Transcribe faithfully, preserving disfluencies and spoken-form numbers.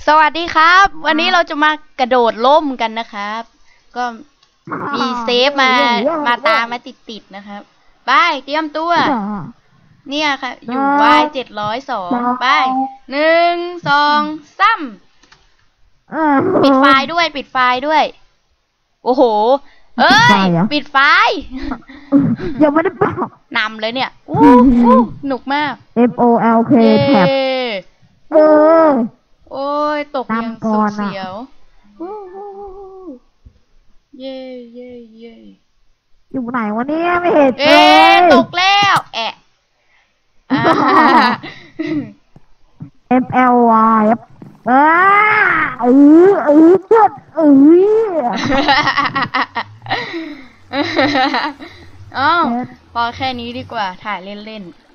สวัสดีครับวันนี้เราจะมากระโดดล่มกันนะครับก็มีเซฟมามาตามมาติดๆนะครับไปเตรียมตัวเนี่ยค่ะอยู่วายเจ็ดร้อยสองไปหนึ่งสองสามปิดไฟด้วยปิดไฟด้วยโอ้โหเอ้ยปิดไฟยังไม่ได้เป่านำเลยเนี่ยอู้หนุกมาก M O L K แท็บเออโอ้ยตกยังสุดเสียวเย่เย่เย่อยู่ไหนวะเนี่ยไม่เห็นเอ๊ะตกแล้วแอะ M L Y เออเออเออจุดเอออ้าวพอแค่นี้ดีกว่าถ่ายเล่นๆ